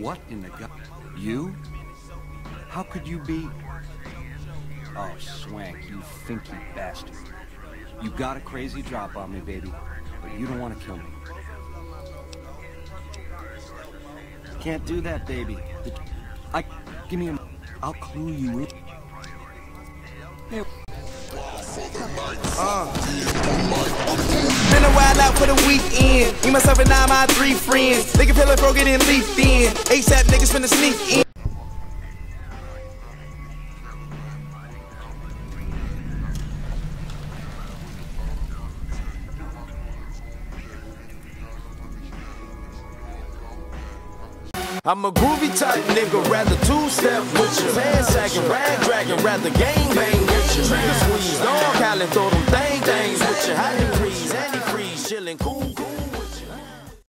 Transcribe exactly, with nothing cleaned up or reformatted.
What in the god? You? How could you be? Oh, Swank, you finky bastard. You got a crazy drop on me, baby, but you don't want to kill me. Can't do that, baby. I... Give me a... I'll clue you in. Hey. Uh. Been a while out for the weekend. Me, myself, and now my three friends. Nigga feel like broken and leafed in. ASAP niggas finna sneak in. I'm a groovy type nigga, rather two-step with you. Man sagging, rag dragging, rather gang bang with you. Trigger squeeze, dog howling, throw them thing things with you. High degrees, antifreeze, chillin' cool, cool.